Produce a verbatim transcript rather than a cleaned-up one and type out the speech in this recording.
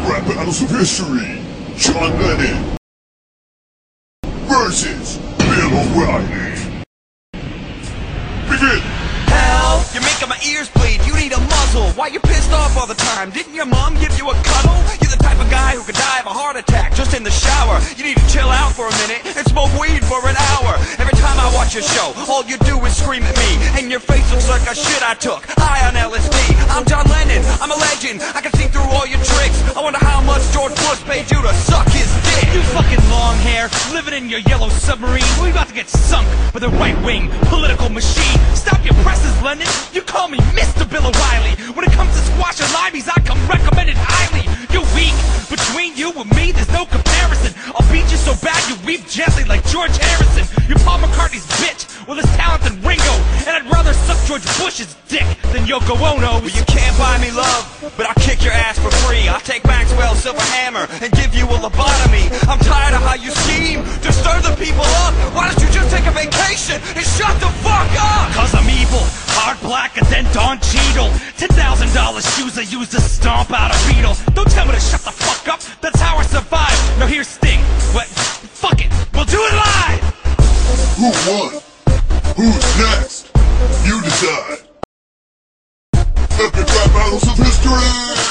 rap battles of history. John Lennon versus Bill O'Reilly. Begin! Hell, you're making my ears bleed, you need a muzzle. Why you pissed off all the time? Didn't your mom give you a cuddle? You're the type of guy who could die of a heart attack just in the shower. You need to chill out for a minute and smoke weed for an hour. Every time I watch your show, all you do is scream at me, and your face looks like a shit I took high on L S D. I'm John Lennon, I'm a legend, I can see through all your tricks. I wonder how much George Bush paid you to suck his dick. You fucking long hair, living in your yellow submarine. We about to get sunk with a right-wing political machine. Stop your presses, Lennon. You call me Mister Bill O'Reilly. When it comes to squashing limeys, I come recommended highly. You're weak. Between you and me, there's no comparison. I'll beat you so bad you weep gently like George Harrison. You're Paul McCartney's bitch with his talent than Ringo, and I'd rather suck George Bush's dick than Yoko Ono's. Well, you can't buy me love, but I'll kick your ass for free. I'll take Maxwell's silver hammer and give you a lobotomy. I'm tired of how you scheme to stir the people up. Why don't you just take a vacation and shut the fuck up? Cause I'm evil, hard black and then Don Cheadle. Ten thousand dollar shoes I used to stomp out a beetle. Don't tell me to shut the fuck up, that's how I survive. Now here's Sting, what? Fuck it, we'll do it live! Who won? Who's next? You decide. Epic rap battles of history!